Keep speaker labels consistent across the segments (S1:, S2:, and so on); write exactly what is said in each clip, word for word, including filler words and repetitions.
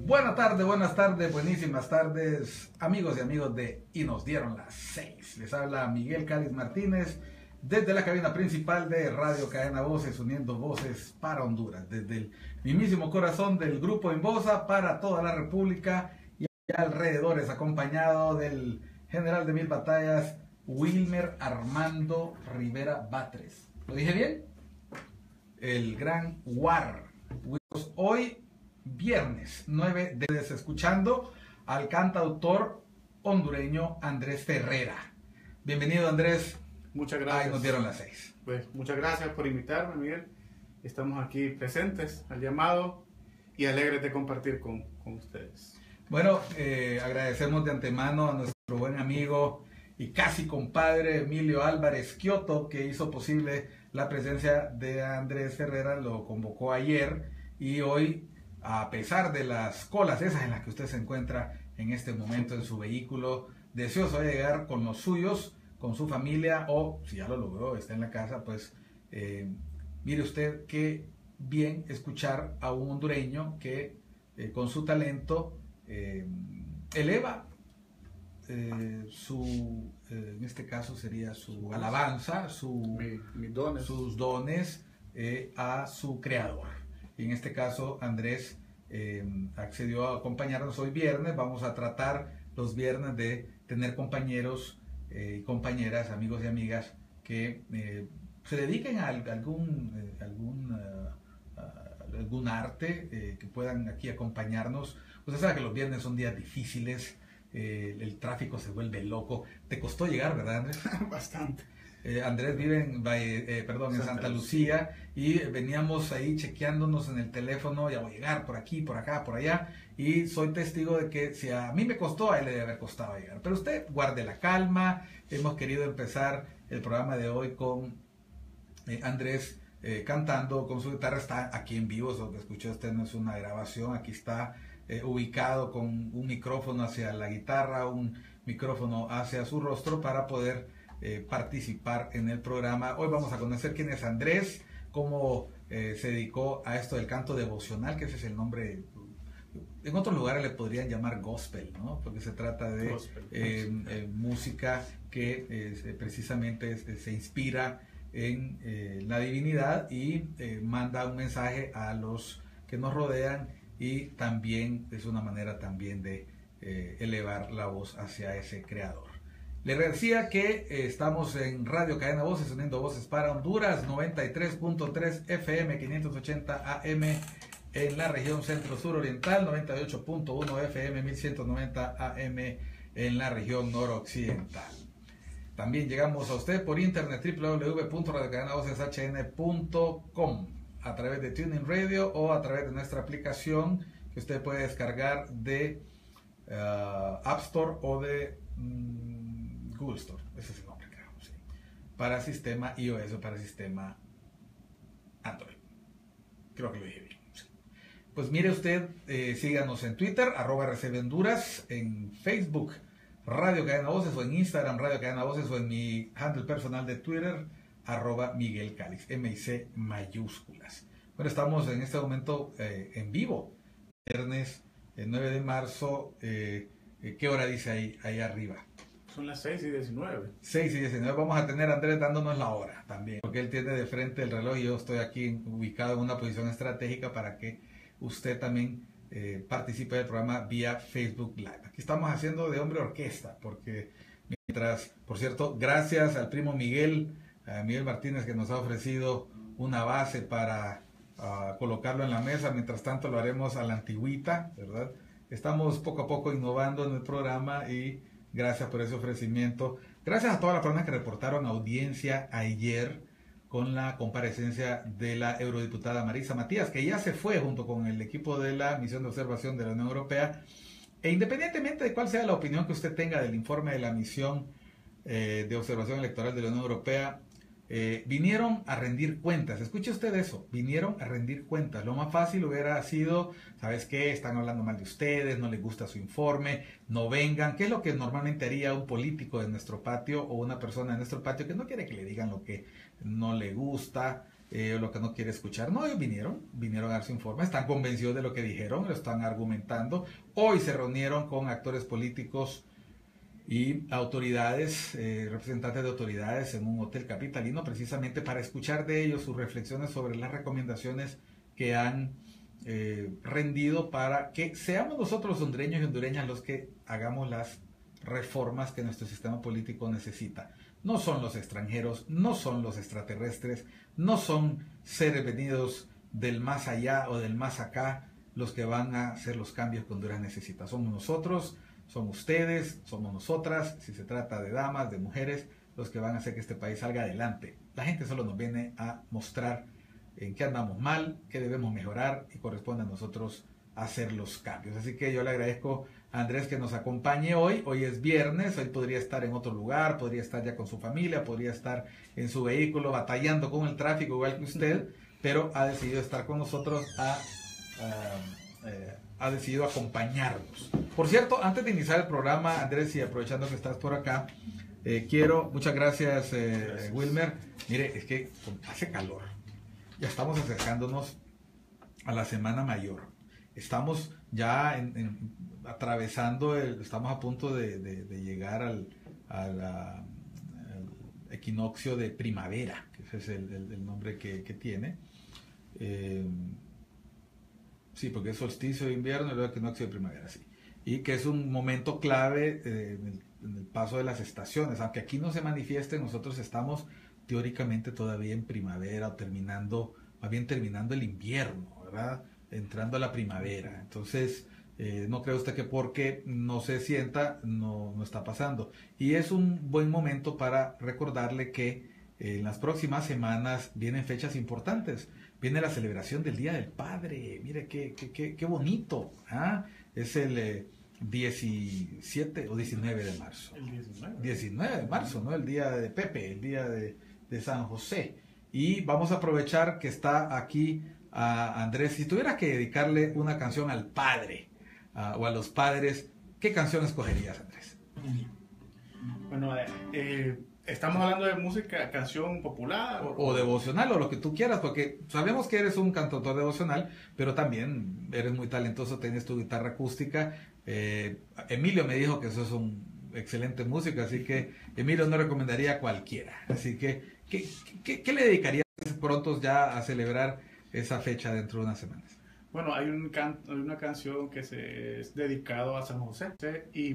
S1: Buenas tardes, buenas tardes, buenísimas tardes, amigos y amigos de Y nos dieron las seis. Les habla Miguel Cáliz Martínez desde la cabina principal de Radio Cadena Voces, uniendo voces para Honduras, desde el mismísimo corazón del grupo Invosa para toda la República y alrededores, acompañado del general de mil batallas, Wilmer Armando Rivera Batres. ¿Lo dije bien? El gran War. Hoy viernes nueve de escuchando al cantautor hondureño Andrés Ferrera. Bienvenido, Andrés.
S2: Muchas gracias.
S1: Ahí nos dieron las seis.
S2: Pues muchas gracias por invitarme, Miguel. Estamos aquí presentes al llamado y alegres de compartir con, con ustedes.
S1: Bueno, eh, agradecemos de antemano a nuestro buen amigo y casi compadre Emilio Álvarez Kioto, que hizo posible la presencia de Andrés Ferrera. Lo convocó ayer y hoy, a pesar de las colas esas en las que usted se encuentra en este momento en su vehículo, deseoso de llegar con los suyos, con su familia, o si ya lo logró, está en la casa, pues eh, mire usted qué bien escuchar a un hondureño que eh, con su talento eh, eleva eh, su, eh, en este caso sería su alabanza, su,
S2: Mi, mis dones.
S1: sus dones eh, a su creador. Y en este caso Andrés eh, accedió a acompañarnos hoy viernes. Vamos a tratar los viernes de tener compañeros y eh, compañeras, amigos y amigas que eh, se dediquen a algún, eh, algún, uh, uh, algún arte, eh, que puedan aquí acompañarnos. Usted sabe que los viernes son días difíciles, eh, el tráfico se vuelve loco. ¿Te costó llegar, verdad, Andrés?
S2: Bastante.
S1: Eh, Andrés vive en, eh, perdón, en Santa Lucía y veníamos ahí chequeándonos en el teléfono, ya voy a llegar por aquí, por acá, por allá, y soy testigo de que si a mí me costó, a él le debe haber costado llegar. Pero usted guarde la calma. Hemos querido empezar el programa de hoy con eh, Andrés eh, cantando con su guitarra. Está aquí en vivo, eso que escuchó usted no es una grabación, aquí está eh, ubicado con un micrófono hacia la guitarra, un micrófono hacia su rostro para poder Eh, participar en el programa. Hoy vamos a conocer quién es Andrés, cómo eh, se dedicó a esto del canto devocional, que ese es el nombre. En otros lugares le podrían llamar gospel, ¿no? Porque se trata de gospel, eh, eh, música que eh, precisamente se, se inspira en eh, la divinidad y eh, manda un mensaje a los que nos rodean, y también es una manera también de eh, elevar la voz hacia ese creador. Les decía que eh, estamos en Radio Cadena Voces, uniendo voces para Honduras, noventa y tres punto tres F M, quinientos ochenta A M en la región centro-sur oriental, noventa y ocho punto uno F M, mil ciento noventa A M en la región noroccidental. También llegamos a usted por internet, doble u doble u doble u punto radio cadena voces h n punto com, a través de TuneIn Radio o a través de nuestra aplicación que usted puede descargar de uh, App Store o de um, Google Store, ese es el nombre, creo, sí. Para sistema iOS o para sistema Android. Creo que lo dije bien. Sí. Pues mire usted, eh, síganos en Twitter, arroba R C B Honduras, en Facebook, Radio Cadena Voces, o en Instagram, Radio Cadena Voces, o en mi handle personal de Twitter, arroba Miguel Cáliz, M y C mayúsculas. Bueno, estamos en este momento eh, en vivo, viernes el nueve de marzo. Eh, ¿Qué hora dice ahí, ahí arriba?
S2: Son las seis y diecinueve.
S1: seis y diecinueve. Vamos a tener a Andrés dándonos la hora también, porque él tiene de frente el reloj y yo estoy aquí ubicado en una posición estratégica para que usted también eh, participe del programa vía Facebook Live. Aquí estamos haciendo de hombre orquesta, porque mientras, por cierto, gracias al primo Miguel, a Miguel Martínez, que nos ha ofrecido una base para uh, colocarlo en la mesa. Mientras tanto lo haremos a la antigüita, ¿verdad? Estamos poco a poco innovando en el programa y gracias por ese ofrecimiento. Gracias a todas las personas que reportaron audiencia ayer con la comparecencia de la eurodiputada Marisa Matías, que ya se fue junto con el equipo de la Misión de Observación de la Unión Europea. E independientemente de cuál sea la opinión que usted tenga del informe de la Misión eh, de Observación Electoral de la Unión Europea, eh, vinieron a rendir cuentas. Escuche usted eso, vinieron a rendir cuentas. Lo más fácil hubiera sido, ¿sabes qué? Están hablando mal de ustedes, no les gusta su informe, no vengan. ¿Qué es lo que normalmente haría un político de nuestro patio o una persona de nuestro patio que no quiere que le digan lo que no le gusta? eh, o lo que no quiere escuchar. No, ellos vinieron, vinieron a dar su informe, están convencidos de lo que dijeron, lo están argumentando. Hoy se reunieron con actores políticos y autoridades, eh, representantes de autoridades en un hotel capitalino, precisamente para escuchar de ellos sus reflexiones sobre las recomendaciones que han eh, rendido para que seamos nosotros los hondureños y hondureñas los que hagamos las reformas que nuestro sistema político necesita. No son los extranjeros, no son los extraterrestres, no son seres venidos del más allá o del más acá los que van a hacer los cambios que Honduras necesita. Somos nosotros, son ustedes, somos nosotras, si se trata de damas, de mujeres, los que van a hacer que este país salga adelante. La gente solo nos viene a mostrar en qué andamos mal, qué debemos mejorar y corresponde a nosotros hacer los cambios. Así que yo le agradezco a Andrés que nos acompañe hoy. Hoy es viernes, hoy podría estar en otro lugar, podría estar ya con su familia, podría estar en su vehículo batallando con el tráfico igual que usted, pero ha decidido estar con nosotros, ha, uh, eh, ha decidido acompañarnos. Por cierto, antes de iniciar el programa, Andrés, y aprovechando que estás por acá, eh, quiero, muchas gracias, eh, gracias Wilmer. Mire, es que hace calor, ya estamos acercándonos a la Semana Mayor. Estamos ya en, en, atravesando, el, estamos a punto de, de, de llegar al, a la, al equinoccio de primavera, que ese es el, el, el nombre que, que tiene. Eh, sí, porque es solsticio de invierno y luego equinoccio de primavera, sí. Y que es un momento clave eh, en, el, en el paso de las estaciones. Aunque aquí no se manifieste, nosotros estamos teóricamente todavía en primavera o terminando, más bien terminando el invierno, ¿verdad? Entrando a la primavera. Entonces, eh, no cree usted que porque no se sienta, no, no está pasando. Y es un buen momento para recordarle que eh, en las próximas semanas vienen fechas importantes. Viene la celebración del Día del Padre. Mire qué, qué, qué, qué bonito. ¿Ah? Es el eh, diecisiete o diecinueve de marzo.
S2: El diecinueve.
S1: diecinueve de marzo, ¿no? El día de Pepe, el día de, de San José. Y vamos a aprovechar que está aquí a Andrés. Si tuviera que dedicarle una canción al padre uh, o a los padres, ¿qué canción escogerías, Andrés?
S2: Bueno, eh, eh, estamos hablando de música, canción popular
S1: o, o devocional o lo que tú quieras, porque sabemos que eres un cantautor devocional, pero también eres muy talentoso, tienes tu guitarra acústica. eh, Emilio me dijo que eso es un excelente músico, así que Emilio no recomendaría a cualquiera. Así que ¿qué, qué, qué le dedicarías pronto ya a celebrar esa fecha dentro de unas semanas?
S2: Bueno, hay, un can, hay una canción que se es dedicado a San José y,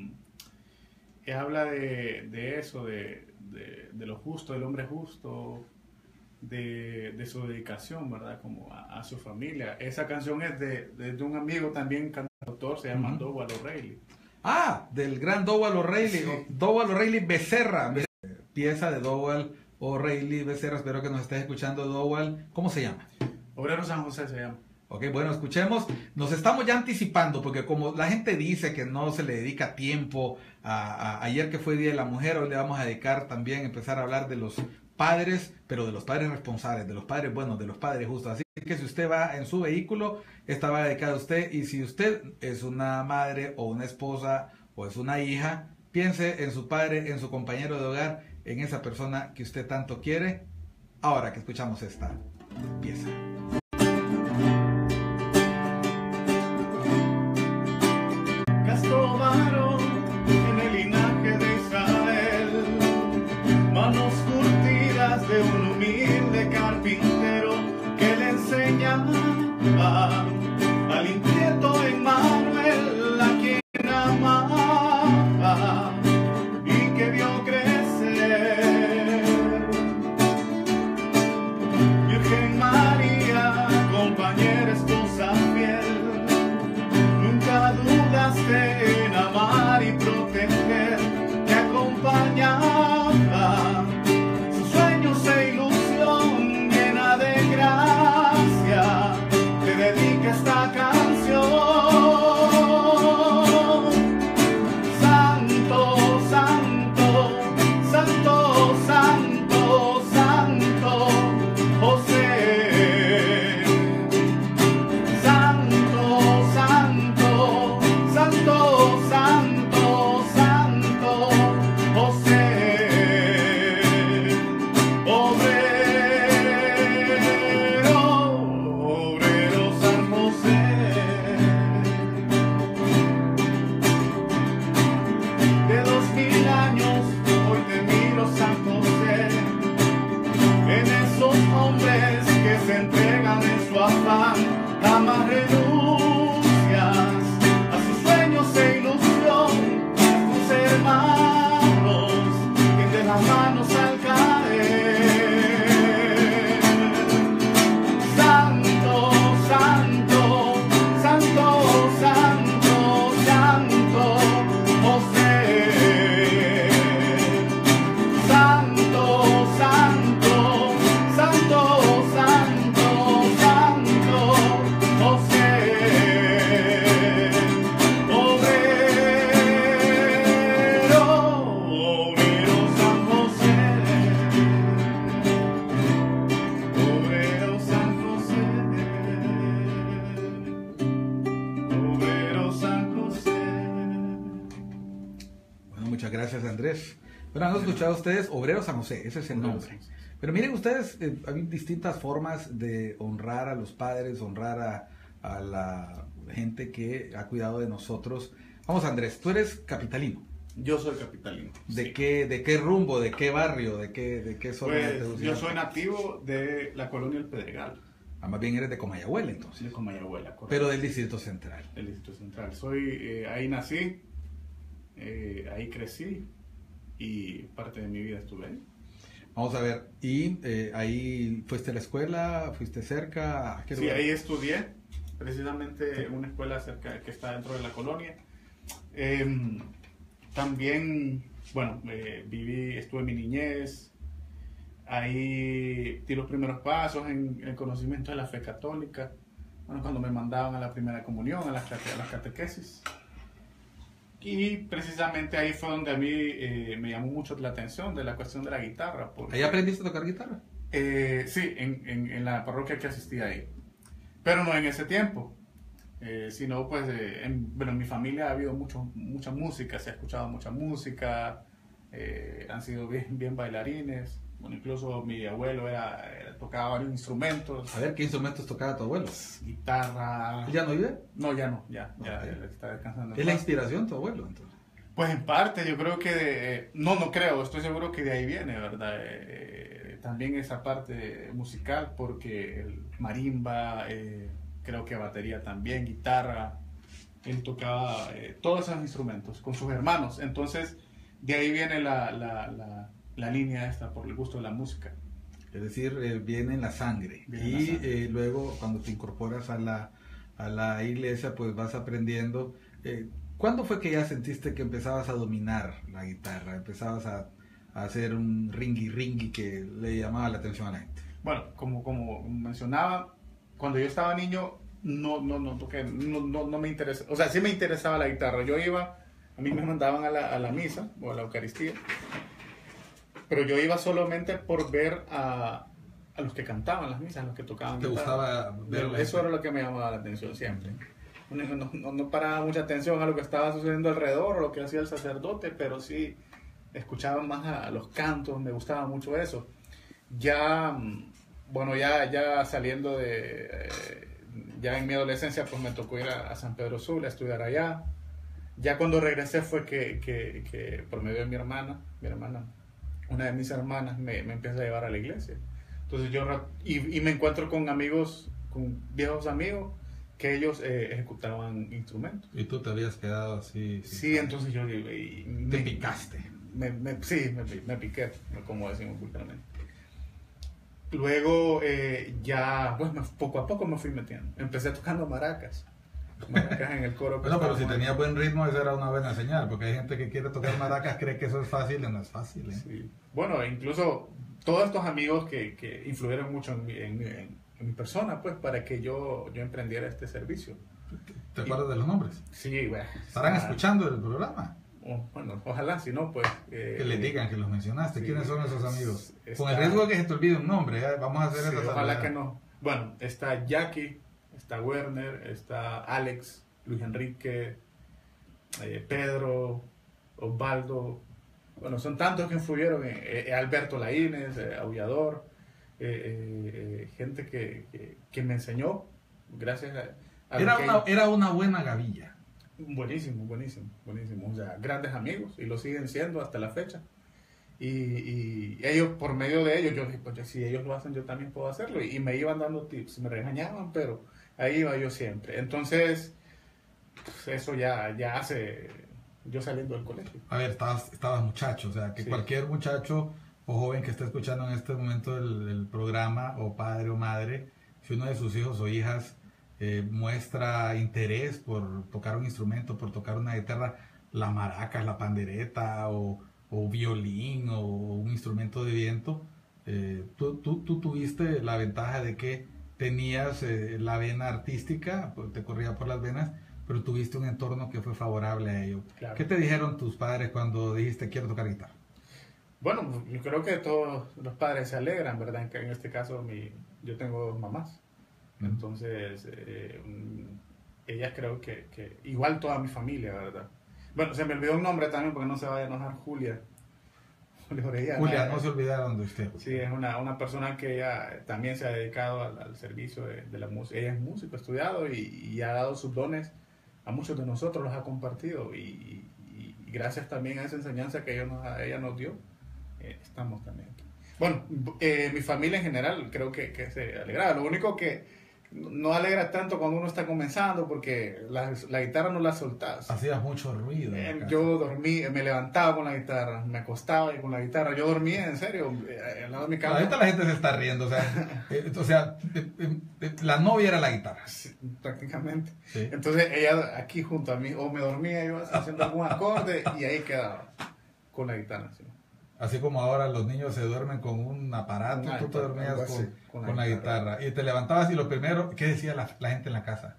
S2: y habla de, de eso, de, de, de lo justo, del hombre justo, de, de su dedicación, ¿verdad? Como a, a su familia. Esa canción es de, de, de un amigo también cantautor, se llama uh-huh. Dowell O'Reilly.
S1: Ah, del gran Dowell O'Reilly, sí. Dowell O'Reilly Becerra, pieza de Dowell O'Reilly Becerra, espero que nos estés escuchando, Dowell. ¿Cómo se llama?
S2: Obrero San José se llama.
S1: Ok, bueno, escuchemos. Nos estamos ya anticipando, porque como la gente dice que no se le dedica tiempo a, a ayer que fue Día de la Mujer, hoy le vamos a dedicar también, empezar a hablar de los padres, pero de los padres responsables, de los padres buenos, de los padres justos. Así que si usted va en su vehículo, esta va dedicada a usted, y si usted es una madre o una esposa o es una hija, piense en su padre, en su compañero de hogar, en esa persona que usted tanto quiere, ahora que escuchamos esta pieza.
S2: Casto varón en el linaje de Israel, manos curtidas de un humilde carpintero que le enseñaba al inquieto Emmanuel, a quien amaba y que vio crecer. Virgen María, compañera, esposa fiel, nunca dudaste en amar y proteger, te acompañaba sus sueños e ilusión llena de gracia. Te dedica esta canción. nuevas renuncias a sus sueños e ilusión, tus hermanos tienden las manos al caer. Santo, santo, santo, santo, santo, José. Santo, santo, santo, santo, santo, José. Obrero, obrero San José. Obrero San José. Obrero San José.
S1: Bueno, muchas gracias, Andrés. Bueno, han escuchado ustedes Obrero San José, ese es el nombre. Pero miren ustedes, eh, hay distintas formas de honrar a los padres, honrar a, a la gente que ha cuidado de nosotros. Vamos, Andrés, tú eres capitalino.
S2: Yo soy capitalino.
S1: ¿De
S2: sí.
S1: qué, de qué rumbo, de qué barrio, de qué, de qué zona? de
S2: Pues,
S1: Tegucigalpa?
S2: yo soy nativo de la colonia El Pedregal,
S1: Ah, más bien eres de Comayagüela, entonces.
S2: de Comayagüela, correcto.
S1: Pero del Distrito Central.
S2: Del Distrito Central. Soy, eh, ahí nací, eh, ahí crecí y parte de mi vida estuve ahí.
S1: Vamos a ver, y eh, ahí fuiste a la escuela, fuiste cerca. ¿A qué
S2: Sí,
S1: lugar?
S2: ahí estudié, precisamente en una escuela cerca que está dentro de la colonia. Eh, también, bueno, eh, viví, estuve mi niñez, ahí di los primeros pasos en el conocimiento de la fe católica, bueno, cuando me mandaban a la primera comunión, a las, cate- a las catequesis. Y precisamente ahí fue donde a mí eh, me llamó mucho la atención de la cuestión de la guitarra. Porque,
S1: ¿Ahí aprendiste a tocar guitarra?
S2: eh, sí, en, en, en la parroquia que asistía ahí. Pero no en ese tiempo, eh, sino pues, eh, en, bueno, en mi familia ha habido mucho, mucha música, se ha escuchado mucha música, eh, han sido bien, bien bailarines. Bueno, incluso mi abuelo era, era- tocaba varios instrumentos,
S1: A ver, ¿qué instrumentos tocaba tu abuelo?
S2: guitarra.
S1: ¿Él ya no vive?
S2: No, ya no, ya, ya,
S1: Ok.
S2: ya está descansando. en
S1: ¿Es la
S2: paz.
S1: inspiración tu abuelo, entonces?
S2: Pues en parte, yo creo que, de- no, no creo, estoy seguro que de ahí viene, ¿verdad? Eh, también esa parte musical, porque el marimba, eh, creo que batería también, guitarra, él tocaba eh, todos esos instrumentos con sus hermanos, entonces de ahí viene la, la, la, la línea esta por el gusto de la música.
S1: Es decir, eh, viene en la sangre.
S2: Viene en
S1: y
S2: la sangre.
S1: eh, luego, cuando te incorporas a la, a la iglesia, pues vas aprendiendo. Eh, ¿Cuándo fue que ya sentiste que empezabas a dominar la guitarra? Empezabas a, a hacer un ringi ringi que le llamaba la atención a la gente.
S2: Bueno, como, como mencionaba, cuando yo estaba niño, no, no, no toqué, no, no, no me interesa, o sea, sí me interesaba la guitarra. Yo iba, a mí me mandaban a la, a la misa o a la Eucaristía, pero yo iba solamente por ver a, a los que cantaban las misas, a los que tocaban
S1: ¿Te
S2: guitarra.
S1: gustaba verla?
S2: Eso era lo que me llamaba la atención siempre. No, no, no, no paraba mucha atención a lo que estaba sucediendo alrededor o lo que hacía el sacerdote, pero sí escuchaba más a, a los cantos, me gustaba mucho eso. Ya, mm, bueno, ya, ya saliendo de, eh, ya en mi adolescencia, pues me tocó ir a, a San Pedro Sula a estudiar allá. Ya cuando regresé fue que, que, que por medio de mi hermana, mi hermana, una de mis hermanas me, me empieza a llevar a la iglesia. Entonces yo, ra- y, y me encuentro con amigos, con viejos amigos, que ellos eh, ejecutaban instrumentos.
S1: Y tú te habías quedado así.
S2: Sí, entonces yo digo, y
S1: Te
S2: me-
S1: picaste.
S2: me, me- sí, me, pi- me piqué, como decimos vulgarmente. Luego eh, ya, pues me- poco a poco me fui metiendo. Empecé tocando maracas. Maracas en el coro. que
S1: Bueno, pero si
S2: estábamos-
S1: tenía buen ritmo, esa era una buena señal, porque hay gente que quiere tocar maracas, cree que eso es fácil, y no es fácil. ¿eh?
S2: Sí. Bueno, incluso todos estos amigos que, que influyeron mucho en mi, en, mi- en- en mi persona, pues, para que yo, yo emprendiera este servicio.
S1: ¿Te acuerdas de los nombres?
S2: Sí, bueno.
S1: ¿Estarán
S2: ah,
S1: escuchando el programa?
S2: o- bueno, ojalá, si no, pues... eh,
S1: Que les digan que los mencionaste.
S2: sí.
S1: ¿Quiénes son esos amigos?
S2: Está-
S1: Con el riesgo de que se te olvide un nombre, ¿eh? Vamos a hacer
S2: sí,
S1: esa
S2: ojalá
S1: salvedad.
S2: que no. Bueno, está Jackie, está Werner, está Alex, Luis Enrique, eh, Pedro, Osvaldo. Bueno, son tantos que influyeron. Eh, eh, Alberto Laínez, eh, Aullador, eh, eh, eh, gente que, que, que me enseñó, gracias a... a lo
S1: Era
S2: que-
S1: una, era una buena gavilla.
S2: Buenísimo, buenísimo, buenísimo. O sea, grandes amigos y lo siguen siendo hasta la fecha. Y, y ellos, por medio de ellos, yo dije, pues si ellos lo hacen, yo también puedo hacerlo. Y, y me iban dando tips, me regañaban, pero ahí iba yo siempre. Entonces, pues eso ya, ya hace yo saliendo del colegio.
S1: A ver, estabas, estabas muchacho, o sea, que sí. Cualquier muchacho o joven que esté escuchando en este momento el, el programa, o padre o madre, si uno de sus hijos o hijas eh, muestra interés por tocar un instrumento, por tocar una guitarra, la maraca, la pandereta, o, o violín, o un instrumento de viento, eh, tú, tú, tú tuviste la ventaja de que tenías eh, la vena artística, te corría por las venas, pero tuviste un entorno que fue favorable a ello. Claro. ¿Qué te dijeron tus padres cuando dijiste quiero tocar guitarra?
S2: Bueno, yo creo que todos los padres se alegran, ¿verdad? En, en este caso, mi, yo tengo dos mamás. Uh-huh. Entonces, eh, ellas creo que, que, igual toda mi familia, ¿verdad? Bueno, se me olvidó un nombre también porque no se vaya a enojar, Julia. Julia Orellana.
S1: Julia, no se olvidaron de usted.
S2: Sí, es una, una persona que ella también se ha dedicado al, al servicio de, de la música. Ella es músico, estudiado y, y ha dado sus dones a muchos de nosotros, los ha compartido. Y, y, y gracias también a esa enseñanza que ella nos, ella nos dio, eh, estamos también aquí. Bueno, eh, mi familia en general creo que, que se alegraba. Lo único que no alegra tanto cuando uno está comenzando porque la, la guitarra no la soltás.
S1: Hacías mucho ruido.
S2: Eh, yo dormí, me levantaba con la guitarra, me acostaba y con la guitarra. Yo dormía, en serio, al lado de mi cama.
S1: Ahorita la gente se está riendo, o sea, eh, o sea eh, eh, la novia era la guitarra.
S2: Sí, prácticamente.
S1: Sí.
S2: Entonces ella aquí junto a mí, o me dormía yo haciendo algún acorde y ahí quedaba con la guitarra. ¿Sí?
S1: Así como ahora los niños se duermen con un aparato, ah, tú te dormías con, así, con, la, con la guitarra. guitarra. Y te levantabas y lo primero, ¿qué decía la, la gente en la casa?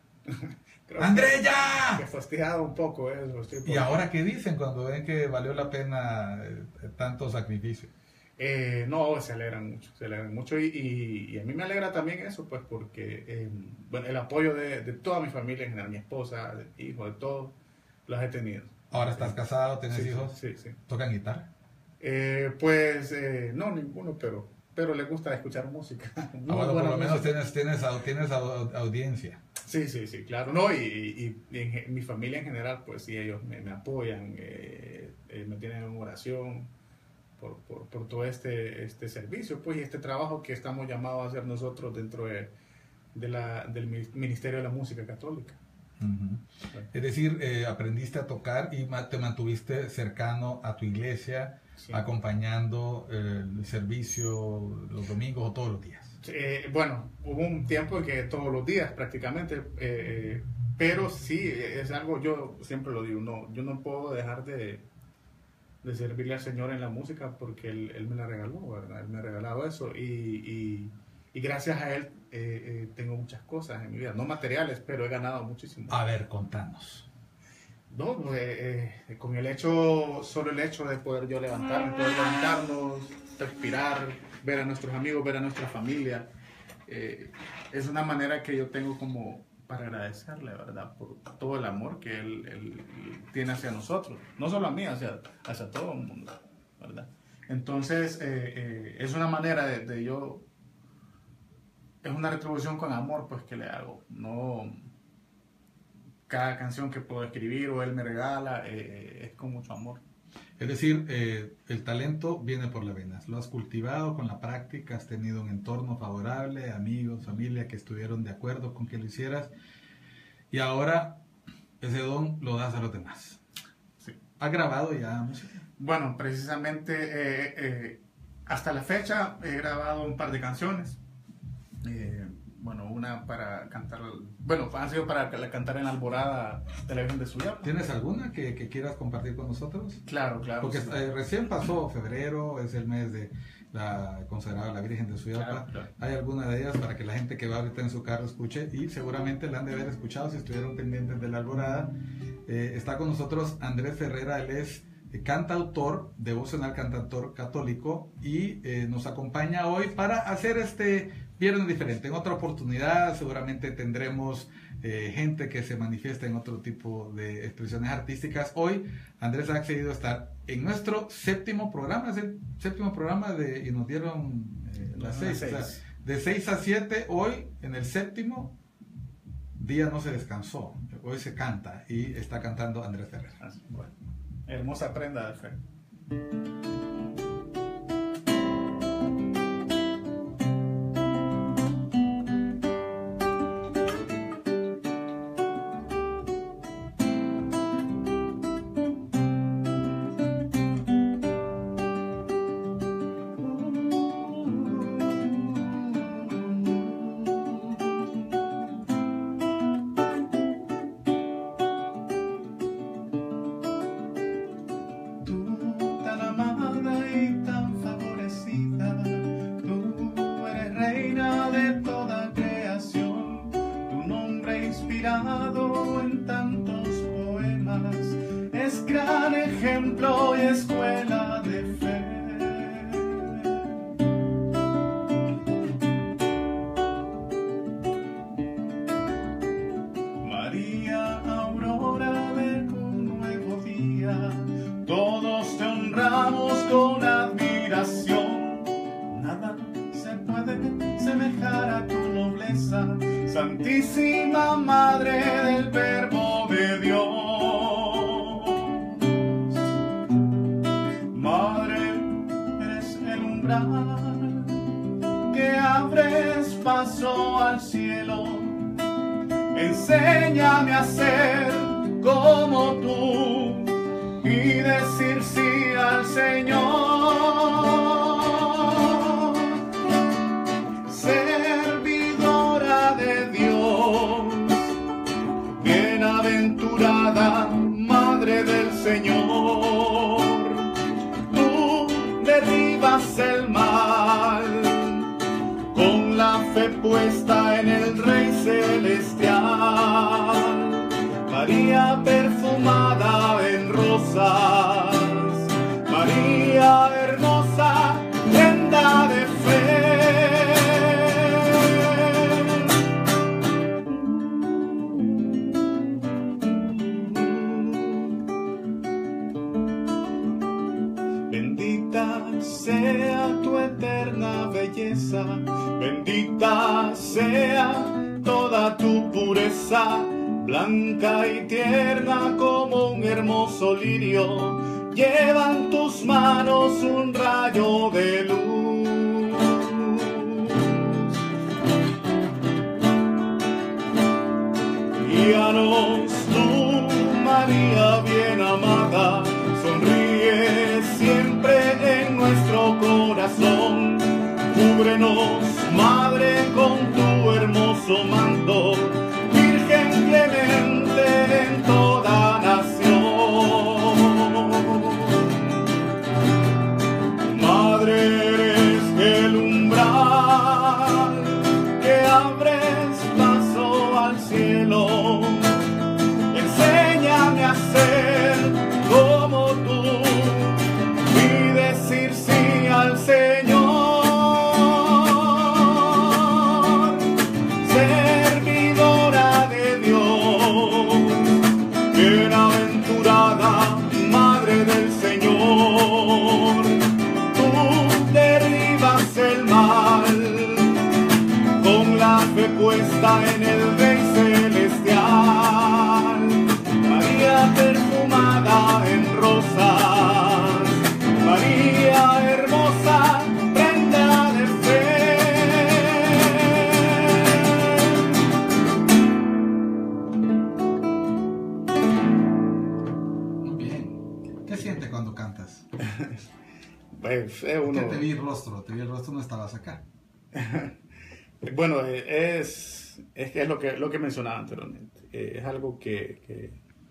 S1: ¡André, ya!
S2: Me fastidiaba un poco eso. Estoy
S1: ¿Y ahora qué dicen cuando ven que valió la pena eh, tanto sacrificio?
S2: Eh, no, se alegran mucho, se alegran mucho y, y, y a mí me alegra también eso, pues porque eh, bueno, el apoyo de, de toda mi familia, en general, mi esposa, de mi hijo, de todos, los he tenido.
S1: ¿Ahora estás casado, tienes
S2: sí,
S1: hijos?
S2: Sí, sí.
S1: ¿Tocan guitarra?
S2: Eh, pues eh, no, ninguno, pero, pero le gusta escuchar música.
S1: Ah, bueno, por lo menos tienes, tienes, tienes audiencia.
S2: Sí, sí, sí, claro. No, y, y, y en mi familia en general, pues sí, ellos me, me apoyan, eh, eh, me tienen en oración por, por, por todo este, este servicio, pues, y este trabajo que estamos llamados a hacer nosotros dentro de, de la, del Ministerio de la Música Católica.
S1: Uh-huh. Sí. Es decir, eh, aprendiste a tocar y te mantuviste cercano a tu iglesia, sí, acompañando eh, el servicio los domingos o todos los días.
S2: Eh, bueno, hubo un tiempo en que todos los días prácticamente, eh, pero sí, es algo, yo siempre lo digo, no, yo no puedo dejar de, de servirle al Señor en la música porque Él, él me la regaló, ¿verdad? Él me ha regalado eso y, y, y gracias a Él eh, eh, tengo muchas cosas en mi vida, no materiales, pero he ganado muchísimo.
S1: A ver, contanos.
S2: No, pues, eh, eh, con el hecho, solo el hecho de poder yo levantarme, poder levantarnos, respirar, ver a nuestros amigos, ver a nuestra familia, eh, es una manera que yo tengo como para agradecerle, ¿verdad? Por todo el amor que él, él tiene hacia nosotros, no solo a mí, hacia, hacia todo el mundo, ¿verdad? Entonces, eh, eh, es una manera de, de yo, es una retribución con amor, pues, que le hago, no cada canción que puedo escribir o él me regala, eh, es con mucho amor.
S1: Es decir, eh, el talento viene por las venas. Lo has cultivado con la práctica, has tenido un entorno favorable, amigos, familia que estuvieron de acuerdo con que lo hicieras. Y ahora ese don lo das a los demás.
S2: Sí.
S1: ¿Has grabado ya música?
S2: Bueno, precisamente eh, eh, hasta la fecha he grabado un par de canciones. Eh, bueno, una para cantar, bueno, han sido para cantar en la Alborada de la Virgen de Suyapa.
S1: ¿Tienes alguna que, que quieras compartir con nosotros?
S2: Claro, claro.
S1: Porque
S2: sí.
S1: eh, recién pasó febrero, es el mes de la consagrada la Virgen de Suyapa.
S2: Claro, claro.
S1: Hay alguna de ellas para que la gente que va ahorita en su carro escuche y seguramente la han de haber escuchado si estuvieron pendientes de la Alborada. Eh, está con nosotros Andrés Ferrera, él es cantautor, devocional cantautor católico y eh, nos acompaña hoy para hacer este viernes diferente. En otra oportunidad seguramente tendremos eh, gente que se manifiesta en otro tipo de expresiones artísticas. Hoy Andrés ha accedido a estar en nuestro séptimo programa, es el séptimo programa de, y nos dieron eh, las seis, seis. O sea, de seis a siete, hoy en el séptimo día no se descansó, hoy se canta y está cantando Andrés Ferrer.
S2: Así, bueno. Hermosa prenda de fe. inspirado en tantos poemas, es gran ejemplo y escuela de fe. María, aurora de un nuevo día, todos te honramos con admiración. Nada se puede semejar a tu nobleza, Santísima Madre del Verbo de Dios. Madre, eres el umbral que abres paso al cielo. Enséñame a ser como tú y decir sí al Señor. Servidora de Dios, bienaventurada Madre del Señor, tú derribas el mal con la fe puesta en el Rey Celestial. María perfumada en rosas, María hermosa, prenda de fe. Bendita sea tu eterna belleza, bendita sea toda tu pureza, blanca y tierna como un hermoso lirio, llevan tus manos un rayo de luz. Guíanos tú, María bien amada, sonríe siempre en nuestro corazón. Cúbrenos, Madre, con tu hermoso manto, Virgen clemente en toda nación. Madre, eres el umbral que abres paso al cielo. Enséñame a ser como tú y decir sí al Señor. Servidora de Dios, bienaventurada Madre del Señor, tú derribas el mal con la fe puesta en el Rey Celestial. María perfumada en rosas, María hermosa, prenda de fe.
S1: Muy bien. ¿Qué siente cuando cantas?
S2: Pues, es uno...
S1: ¿Qué te vi el rostro? Te vi el rostro, no estabas acá.
S2: Bueno, es, es, es lo, que, lo que mencionaba anteriormente. Es algo que, que,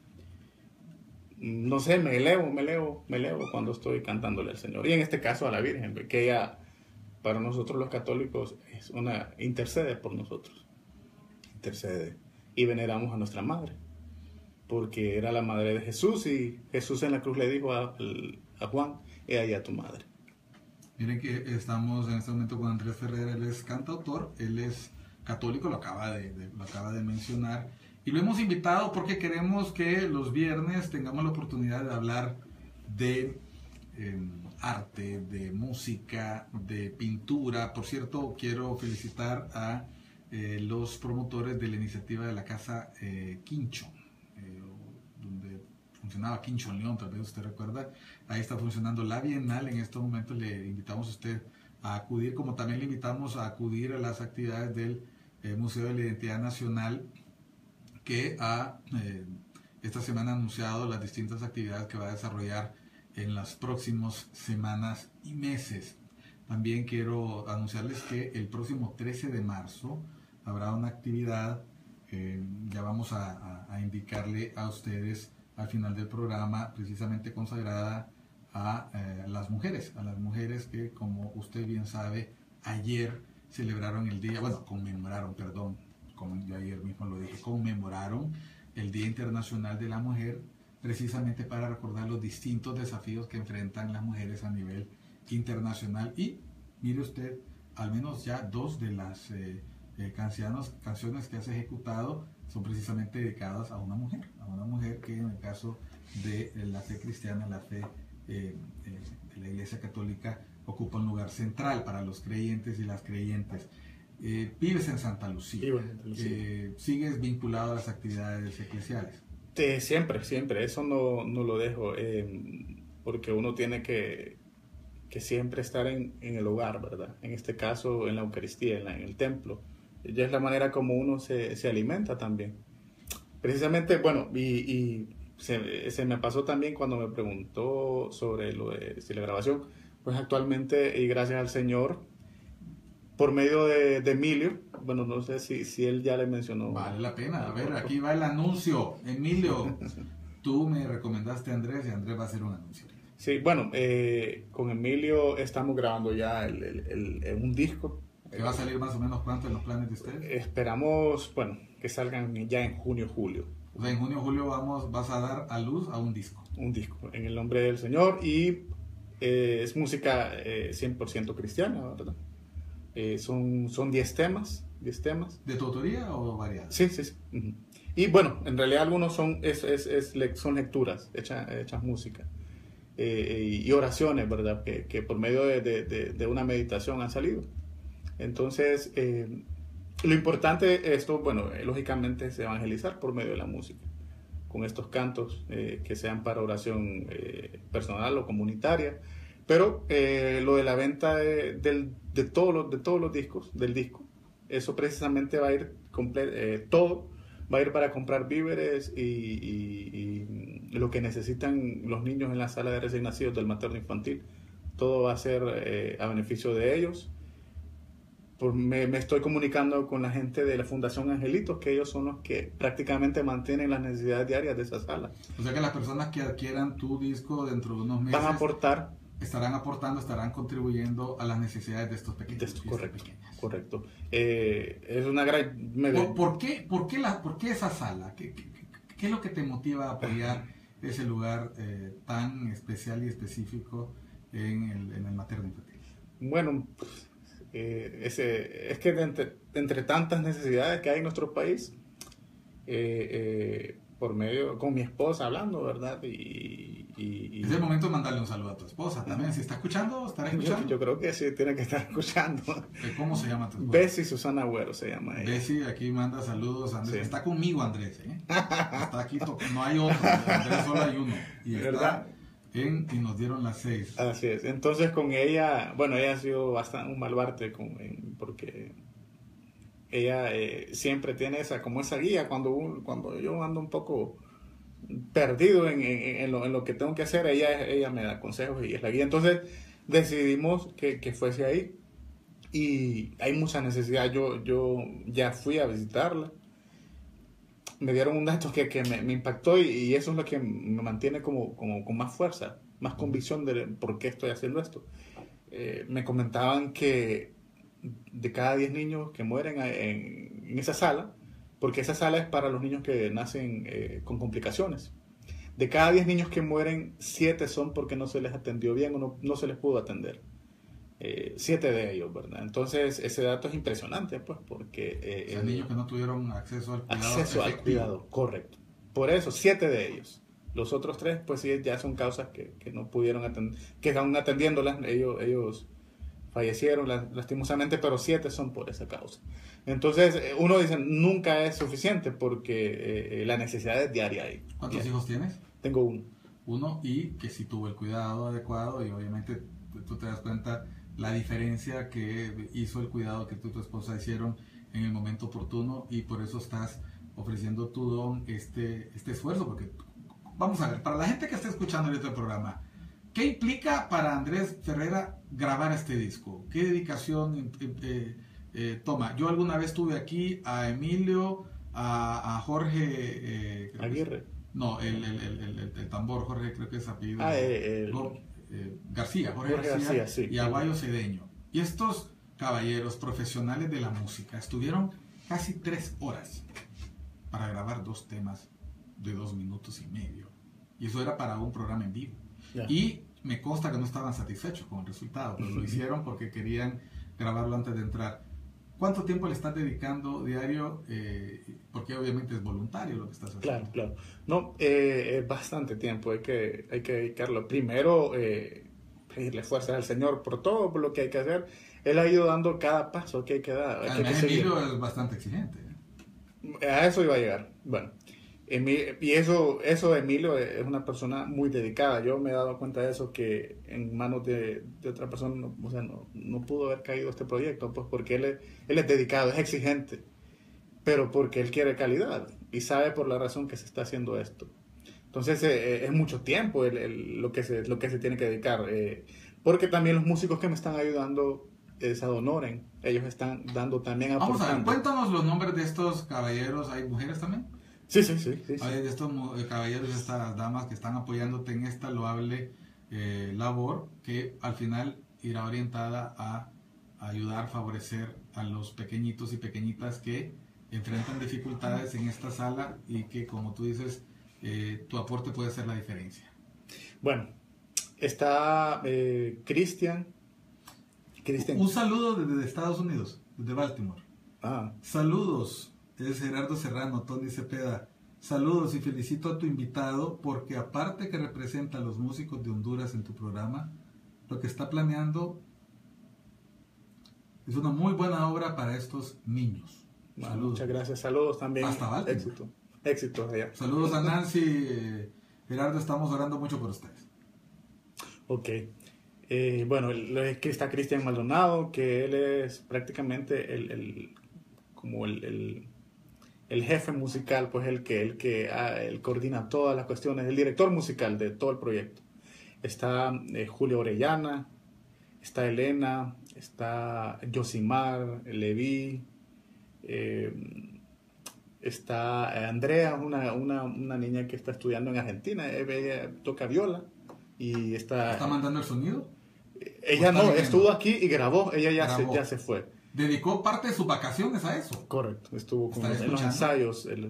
S2: no sé, me elevo, me elevo, me elevo cuando estoy cantándole al Señor. Y en este caso a la Virgen, que ella, para nosotros los católicos, es una, intercede por nosotros. Intercede. Y veneramos a nuestra Madre, porque era la Madre de Jesús, y Jesús en la cruz le dijo a, a Juan, he ahí a tu Madre.
S1: Miren que estamos en este momento con Andrés Ferrer. Él es cantautor, él es católico, lo acaba de, de, lo acaba de mencionar, y lo hemos invitado porque queremos que los viernes tengamos la oportunidad de hablar de eh, arte, de música, de pintura. Por cierto, quiero felicitar a eh, los promotores de la iniciativa de la Casa eh, Quincho, eh, donde funcionaba Quincho en León, tal vez usted recuerda. Ahí está funcionando la Bienal. En estos momentos le invitamos a usted a acudir, como también le invitamos a acudir a las actividades del eh, Museo de la Identidad Nacional, que ha eh, esta semana anunciado las distintas actividades que va a desarrollar en las próximas semanas y meses. También quiero anunciarles que el próximo trece de marzo habrá una actividad, eh, ya vamos a, a, a indicarle a ustedes al final del programa, precisamente consagrada a eh, las mujeres, a las mujeres que, como usted bien sabe, ayer celebraron el día, bueno, conmemoraron, perdón, como yo ayer mismo lo dije, conmemoraron el Día Internacional de la Mujer, precisamente para recordar los distintos desafíos que enfrentan las mujeres a nivel internacional. Y mire usted, al menos ya dos de las eh, eh, canciones, canciones que has ejecutado son precisamente dedicadas a una mujer, a una mujer que en el caso de la fe cristiana, la fe eh, eh, de la Iglesia Católica, ocupa un lugar central para los creyentes y las creyentes. Eh, vives en Santa Lucía,
S2: Vivo en Santa Lucía.
S1: Eh, sigues vinculado a las actividades eclesiales.
S2: Eh, siempre, siempre, eso no, no lo dejo, eh, porque uno tiene que, que siempre estar en, en el hogar, ¿verdad? En este caso, en la Eucaristía, en, la, en el templo. Ya es la manera como uno se, se alimenta también. Precisamente, bueno, y, y se, se me pasó también cuando me preguntó sobre lo de si la grabación, pues actualmente, y gracias al Señor, por medio de, de Emilio, bueno, no sé si, si él ya le mencionó.
S1: Vale la pena, a ver, aquí va el anuncio. Emilio, tú me recomendaste a Andrés y Andrés va a hacer un anuncio.
S2: Sí, bueno, eh, con Emilio estamos grabando ya el, el, el, el, un disco.
S1: ¿Que va a salir más o menos cuánto en los planes de ustedes?
S2: Esperamos, bueno, que salgan ya en junio, julio.
S1: O sea, en junio, julio vamos, vas a dar a luz a un disco.
S2: Un disco, en el nombre del Señor, y eh, es música eh, cien por ciento cristiana, ¿verdad? Eh, son son diez temas, diez temas.
S1: ¿De tu autoría o variadas?
S2: Sí, sí, sí. Uh-huh. Y bueno, en realidad algunos son, es, es, es, son lecturas, hechas, hechas música. Eh, y oraciones, ¿verdad? Que, que por medio de, de, de, de una meditación han salido. Entonces, eh, lo importante esto, bueno, eh, lógicamente es evangelizar por medio de la música, con estos cantos eh, que sean para oración eh, personal o comunitaria. Pero eh, lo de la venta de, de, de, todos los, de todos los discos, del disco, eso precisamente va a ir, comple- eh, todo va a ir para comprar víveres y, y, y lo que necesitan los niños en la sala de recién nacidos del materno infantil. Todo va a ser eh, a beneficio de ellos. Por, me, me estoy comunicando con la gente de la Fundación Angelitos, que ellos son los que prácticamente mantienen las necesidades diarias de esa sala.
S1: O sea que las personas que adquieran tu disco dentro de unos meses
S2: van a aportar,
S1: estarán aportando, estarán contribuyendo a las necesidades de estos pequeños.
S2: De esto, correcto, correcto. Eh, es una gran... Me...
S1: ¿Por, ¿por, qué, por, qué la, ¿Por qué esa sala? ¿Qué, qué, qué es lo que te motiva a apoyar ese lugar eh, tan especial y específico en el, en el materno infantil?
S2: Bueno, pues, eh, ese, es que de entre, de entre tantas necesidades que hay en nuestro país, eh, eh, por medio, con mi esposa hablando, ¿verdad? Y, y, y...
S1: Es el momento de mandarle un saludo a tu esposa también. Si está escuchando, ¿estará escuchando?
S2: Yo, yo creo que sí, tiene que estar escuchando.
S1: ¿Cómo se llama tu esposa?
S2: Bessie Susana Agüero se llama ella.
S1: Bessie, aquí manda saludos. Andrés.
S2: Sí.
S1: Está conmigo Andrés, ¿eh? Está aquí, no hay otro. Andrés solo hay uno. Y está
S2: ¿verdad?
S1: En, y nos dieron las seis.
S2: Así es. Entonces con ella, bueno, ella ha sido bastante un baluarte con, porque ella eh, siempre tiene esa, como esa guía cuando, cuando yo ando un poco perdido en, en, en, lo, en lo que tengo que hacer, ella, ella me da consejos y es la guía. Entonces decidimos que, que fuese ahí y hay mucha necesidad. Yo, yo ya fui a visitarla, me dieron un dato que, que me, me impactó y, y eso es lo que me mantiene como, como con más fuerza, más convicción de por qué estoy haciendo esto. Eh, me comentaban que de cada diez niños que mueren en, en esa sala, porque esa sala es para los niños que nacen eh, con complicaciones, de cada diez niños que mueren, siete son porque no se les atendió bien o no, no se les pudo atender. Eh, siete de ellos, ¿verdad? Entonces ese dato es impresionante, pues, porque... Eh,
S1: o sea, niños que no tuvieron acceso al cuidado
S2: acceso
S1: efectivo.
S2: al cuidado, correcto. Por eso, siete de ellos. Los otros tres, pues sí, ya son causas que, que no pudieron atender, que están atendiéndolas, ellos, ellos fallecieron lastimosamente, pero siete son por esa causa. Entonces, uno dice, nunca es suficiente porque eh, la necesidad es diaria ahí.
S1: ¿Cuántos
S2: diaria.
S1: hijos tienes?
S2: Tengo uno.
S1: Uno, y que sí tuvo el cuidado adecuado, y obviamente tú te das cuenta la diferencia que hizo el cuidado que tú y tu esposa hicieron en el momento oportuno, y por eso estás ofreciendo tu don, este, este esfuerzo, porque vamos a ver, para la gente que está escuchando este programa, ¿qué implica para Andrés Ferrera grabar este disco? ¿Qué dedicación eh, eh, toma? Yo alguna vez tuve aquí a Emilio, a, a Jorge eh,
S2: Aguirre.
S1: Es, no, el, el, el, el, el tambor, Jorge, creo que es apellido.
S2: Ah, el,
S1: Go, eh, García, Jorge,
S2: Jorge
S1: García,
S2: García, sí.
S1: Y Aguayo Cedeño. Y estos caballeros profesionales de la música estuvieron casi tres horas para grabar dos temas de dos minutos y medio. Y eso era para un programa en vivo. Yeah. Y me consta que no estaban satisfechos con el resultado, pero lo hicieron porque querían grabarlo antes de entrar. ¿Cuánto tiempo le estás dedicando diario? Eh, porque obviamente es voluntario lo que estás haciendo.
S2: Claro, claro. No, eh, es bastante tiempo, hay que, hay que dedicarlo. Primero, eh, pedirle fuerzas al Señor por todo, por lo que hay que hacer. Él ha ido dando cada paso que hay que dar. Hay
S1: Además,
S2: que
S1: Emilio es bastante exigente.
S2: A eso iba a llegar. Bueno, Emilio, y eso, eso Emilio es una persona muy dedicada. Yo me he dado cuenta de eso, que en manos de, de otra persona no, o sea, no, no pudo haber caído este proyecto, pues porque él es, él es dedicado, es exigente, pero porque él quiere calidad y sabe por la razón que se está haciendo esto. Entonces eh, es mucho tiempo el, el, lo, que se, lo que se tiene que dedicar, eh, porque también los músicos que me están ayudando eh, se adonoren, ellos están dando también aportando.
S1: Vamos a ver, cuéntanos los nombres de estos caballeros. ¿Hay mujeres también?
S2: Sí, sí, sí. sí, sí.
S1: Hay de estos caballeros, estas damas que están apoyándote en esta loable eh, labor, que al final irá orientada a, a ayudar, favorecer a los pequeñitos y pequeñitas que enfrentan dificultades en esta sala y que, como tú dices, eh, tu aporte puede hacer la diferencia.
S2: Bueno, está eh, Cristian. Cristian.
S1: Un saludo desde Estados Unidos, desde Baltimore.
S2: Ah.
S1: Saludos. Es Gerardo Serrano, Tony Cepeda. Saludos y felicito a tu invitado porque aparte que representa a los músicos de Honduras en tu programa, lo que está planeando es una muy buena obra para estos niños.
S2: Bueno, saludos. Muchas gracias. Saludos también.
S1: Hasta Baltimore.
S2: Éxito. Éxito allá.
S1: Saludos a Nancy. Eh, Gerardo, estamos orando mucho por ustedes.
S2: Ok. Eh, bueno, aquí está Cristian Maldonado, que él es prácticamente el, el como el, el el jefe musical, pues el que, el que ah, el coordina todas las cuestiones, el director musical de todo el proyecto. Está eh, Julio Orellana, está Elena, está Yosimar, Levi, eh, está Andrea, una, una, una niña que está estudiando en Argentina, ella toca viola y está...
S1: ¿Está mandando el sonido?
S2: Ella no, estuvo aquí y grabó, ella ya, grabó. Se, ya se fue.
S1: Dedicó parte de sus vacaciones a eso.
S2: Correcto, estuvo con los, en los ensayos. El,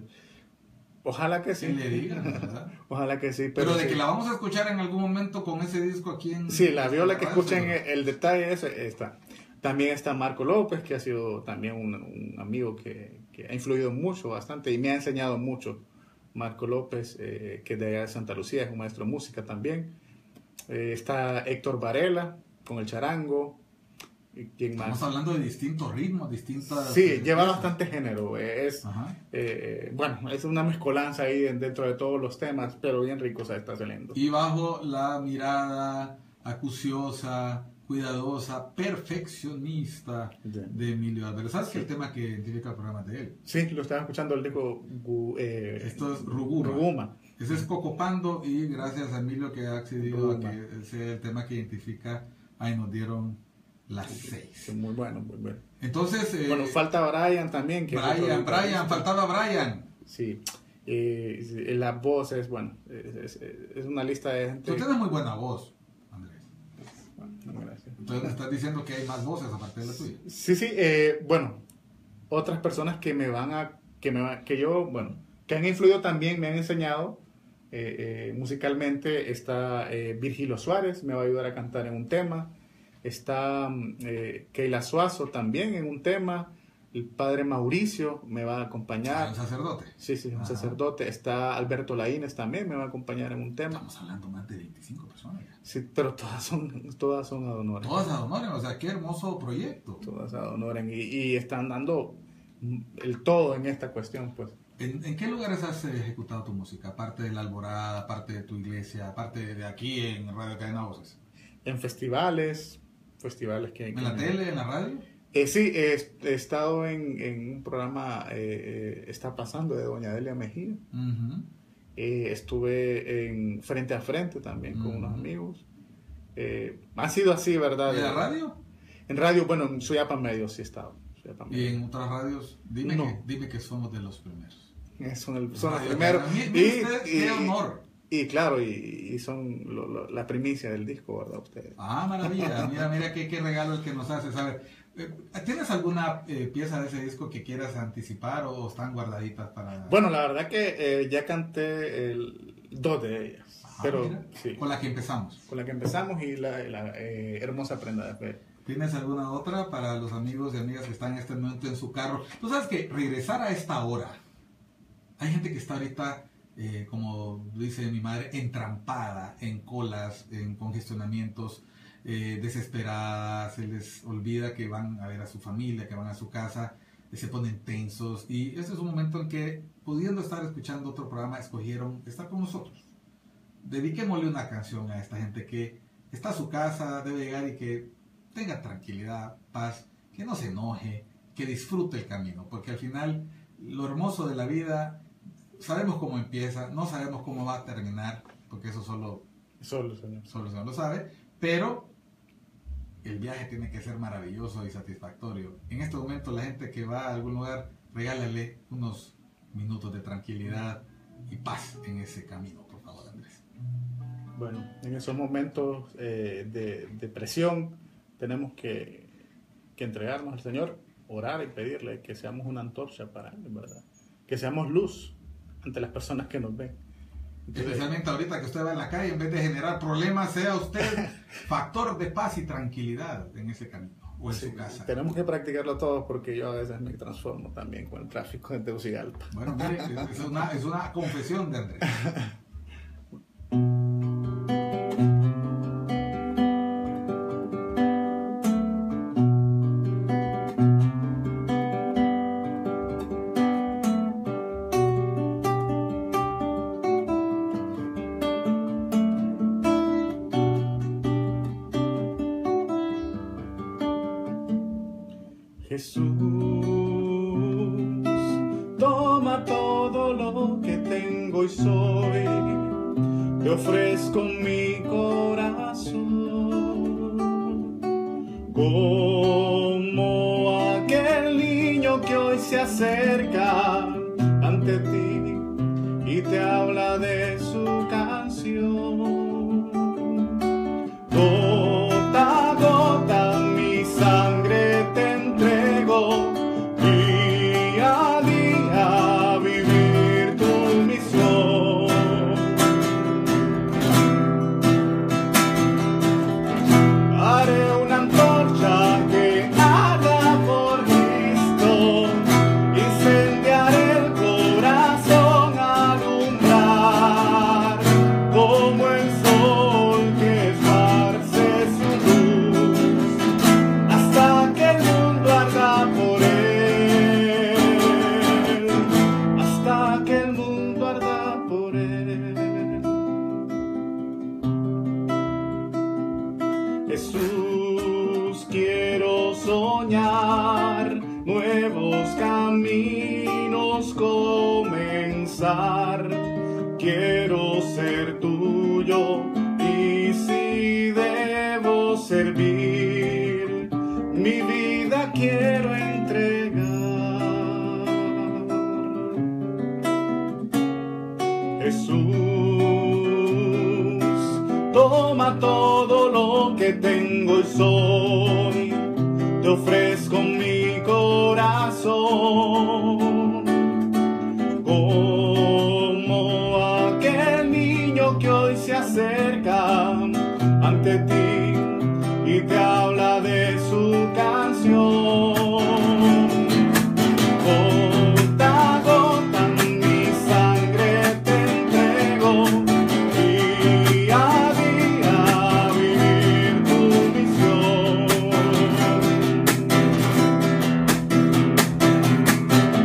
S2: ojalá que sí.
S1: Que le digan, ¿verdad?
S2: Ojalá que sí.
S1: Pero,
S2: pero
S1: de
S2: sí.
S1: que la vamos a escuchar en algún momento con ese disco aquí en...
S2: Sí, la viola que escuchen, el, el detalle ese está. También está Marco López, que ha sido también un, un amigo que, que ha influido mucho, bastante, y me ha enseñado mucho. Marco López, eh, que es de allá de Santa Lucía, es un maestro de música también. Eh, está Héctor Varela, con el charango. ¿Quién más?
S1: Estamos hablando de distintos ritmos, distintas...
S2: Sí, eh, lleva bastante género. Es, eh, bueno, es una mezcolanza ahí dentro de todos los temas, pero bien rico se está saliendo.
S1: Y bajo la mirada acuciosa, cuidadosa, perfeccionista de Emilio Álvarez. ¿Sabes que el tema que identifica el programa de él?
S2: Sí, lo estaba escuchando, el disco... Eh,
S1: Esto es Ruguma.
S2: Ruguma.
S1: Ese es Cocopando y gracias a Emilio que ha accedido Ruguma. A que sea el tema que identifica. Ahí nos dieron... Las seis.
S2: Sí, muy bueno, muy bueno.
S1: Entonces... Eh,
S2: bueno, falta Brian también. Que
S1: Brian, Brian, faltaba Brian.
S2: Sí. Eh, las voces, bueno, es, es, es una lista de gente...
S1: Tú tienes muy buena voz, Andrés.
S2: Bueno, gracias.
S1: Entonces me estás diciendo que hay más voces aparte de la tuya.
S2: Sí, sí. Eh, bueno, otras personas que me van a... Que, me, que yo, bueno, que han influido también, me han enseñado eh, eh, musicalmente. Está eh, Virgilio Suárez, me va a ayudar a cantar en un tema. Está eh, Keila Suazo también en un tema. El padre Mauricio me va a acompañar.
S1: ¿Un sacerdote?
S2: Sí, sí, un Ajá. sacerdote. Está Alberto Laínez también me va a acompañar en un tema.
S1: Estamos hablando más de veinticinco personas.
S2: Sí, pero todas son, todas son ad honorem.
S1: Todas ad honorem, o sea, qué hermoso proyecto.
S2: Todas ad honorem. Y, y están dando el todo en esta cuestión, pues.
S1: ¿En, ¿En qué lugares has ejecutado tu música? Aparte de la Alborada, aparte de tu iglesia, aparte de aquí en Radio Cadena Voces.
S2: En festivales, festivales que...
S1: ¿En
S2: que
S1: la
S2: me...
S1: tele, en la radio?
S2: Eh, sí, he, he estado en, en un programa, eh, Está Pasando, de doña Delia Mejía.
S1: Uh-huh.
S2: Eh, estuve en Frente a Frente también, uh-huh, con unos amigos. Eh, ha sido así, ¿verdad?
S1: ¿En la radio?
S2: En radio, bueno, en Suyapa Medio sí he estado.
S1: ¿Y en otras radios? Dime, no. que, dime que somos de los primeros.
S2: Son, el, son los primeros.
S1: Y, y, qué honor.
S2: Y claro, y, y son lo, lo, la primicia del disco, ¿verdad? Ustedes.
S1: Ah, maravilla. Mira, mira qué, qué regalo el que nos haces. A ver, ¿tienes alguna eh, pieza de ese disco que quieras anticipar o están guardaditas para...?
S2: Bueno, la verdad que eh, ya canté el, dos de ellas.
S1: Ajá,
S2: pero sí,
S1: con la que empezamos.
S2: Con la que empezamos y la, la eh, hermosa prenda de fe.
S1: ¿Tienes alguna otra para los amigos y amigas que están en este momento en su carro? Tú sabes que regresar a esta hora, hay gente que está ahorita, eh, como dice mi madre, entrampada en colas, en congestionamientos, eh, desesperadas, se les olvida que van a ver a su familia, que van a su casa, se ponen tensos, y este es un momento en que, pudiendo estar escuchando otro programa, escogieron estar con nosotros. Dediquémosle una canción a esta gente que está a su casa, debe llegar y que tenga tranquilidad, paz, que no se enoje, que disfrute el camino, porque al final lo hermoso de la vida, sabemos cómo empieza, no sabemos cómo va a terminar, porque eso solo,
S2: solo, señor.
S1: solo el Señor lo sabe, pero el viaje tiene que ser maravilloso y satisfactorio. En este momento la gente que va a algún lugar, regálale unos minutos de tranquilidad y paz en ese camino, por favor, Andrés.
S2: Bueno, en esos momentos eh, de, de presión tenemos que, que entregarnos al Señor, orar y pedirle que seamos una antorcha para Él, ¿verdad? Que seamos luz ante las personas que nos ven. Entonces,
S1: especialmente ahorita que usted va en la calle, en vez de generar problemas, sea usted factor de paz y tranquilidad en ese camino o en sí, su casa.
S2: Tenemos que practicarlo todos porque yo a veces me transformo también con el tráfico de Tegucigalpa.
S1: Bueno, mire, es una, es una confesión de Andrés.
S2: Jesús, toma todo lo que tengo y soy, te ofrezco mi corazón, como aquel niño que hoy se acerca ante ti y te habla de su canción. Gota a gota mi sangre te entrego, día a día vivir tu misión. Haré una antorcha que haga por Cristo, incendiaré el corazón a alumbrar, como el sol que esparce su luz, hasta que el mundo arda por él, hasta que el mundo arda por él. Jesús, quiero soñar nuevos caminos, comenzar, quiero ser tuyo y si debo servir, mi vida quiero entregar. Jesús, toma todo lo que tengo y soy, te ofrezco mi corazón, como aquel niño que hoy se acerca ante ti y te habla de su canción. Gota a gota mi sangre te entrego, día a día vivir tu misión.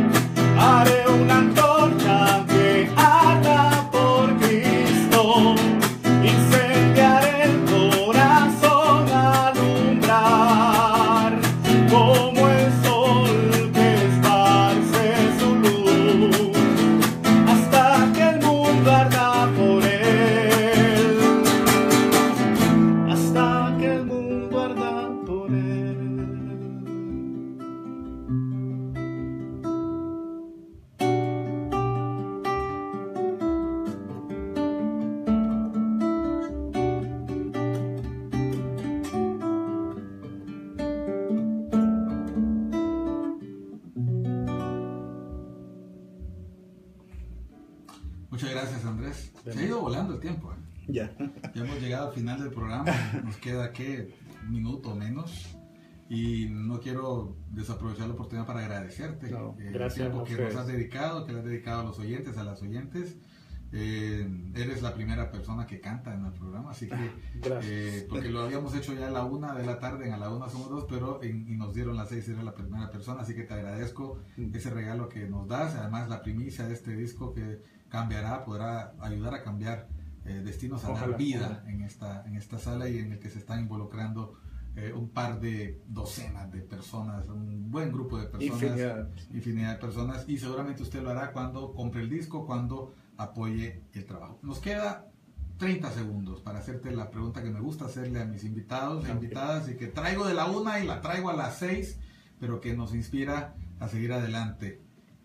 S1: Muchas gracias, Andrés. Se ha ido volando el tiempo. ¿eh?
S2: Ya.
S1: Ya hemos llegado al final del programa. Nos queda, ¿qué? Un minuto o menos. Y no quiero desaprovechar la oportunidad para agradecerte
S2: No,
S1: eh,
S2: gracias
S1: el tiempo
S2: a
S1: que
S2: ustedes.
S1: nos has dedicado, que le has dedicado a los oyentes, a las oyentes. Eh, eres la primera persona que canta en el programa, así que
S2: Gracias.
S1: eh, porque lo habíamos hecho ya a la una de la tarde, en a la una somos dos, pero en, y nos dieron las seis, eres la primera persona, así que te agradezco ese regalo que nos das, además la primicia de este disco que cambiará, podrá ayudar a cambiar eh, destinos, a
S2: Ojalá,
S1: dar vida
S2: ojalá.
S1: en esta, en esta sala y en el que se están involucrando eh, un par de docenas de personas, un buen grupo de personas,
S2: Infinidad.
S1: infinidad de personas, y seguramente usted lo hará cuando compre el disco, cuando apoye el trabajo. Nos queda treinta segundos para hacerte la pregunta que me gusta hacerle a mis invitados e invitadas y que traigo de la una y la traigo a las seis, pero que nos inspira a seguir adelante.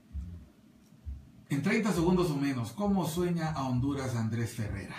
S1: En treinta segundos o menos, ¿cómo sueña a Honduras Andrés Ferrera?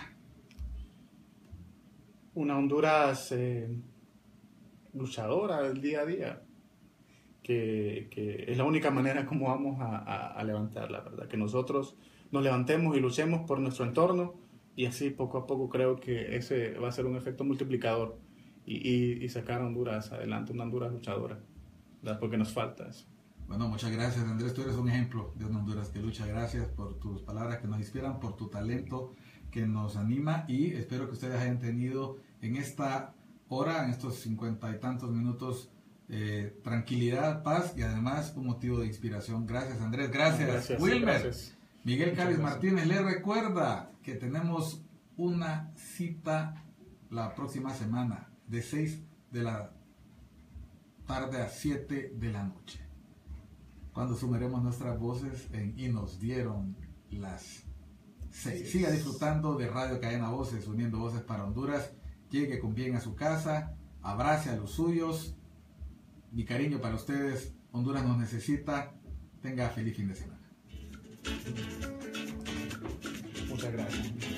S2: Una Honduras eh, luchadora del día a día, que, que es la única manera como vamos a, a, a levantarla, ¿verdad? Que nosotros nos levantemos y luchemos por nuestro entorno y así poco a poco creo que ese va a ser un efecto multiplicador y, y, y sacar a Honduras adelante, una Honduras luchadora, ¿verdad? Porque nos falta eso.
S1: Bueno, muchas gracias, Andrés. Tú eres un ejemplo de una Honduras que lucha. Gracias por tus palabras que nos inspiran, por tu talento que nos anima y espero que ustedes hayan tenido en esta hora, en estos cincuenta y tantos minutos, eh, tranquilidad, paz y además un motivo de inspiración. Gracias, Andrés. Gracias,
S2: Gracias,
S1: Wilmer.
S2: gracias.
S1: Miguel
S2: Muchas
S1: Cáliz
S2: gracias.
S1: Martínez le recuerda que tenemos una cita la próxima semana de seis de la tarde a siete de la noche, cuando sumaremos nuestras voces en Y nos dieron las seis. Siga disfrutando de Radio Cadena Voces, uniendo voces para Honduras. Llegue con bien a su casa, abrace a los suyos. Mi cariño para ustedes. Honduras nos necesita. Tenga feliz fin de semana.
S2: Muchas gracias.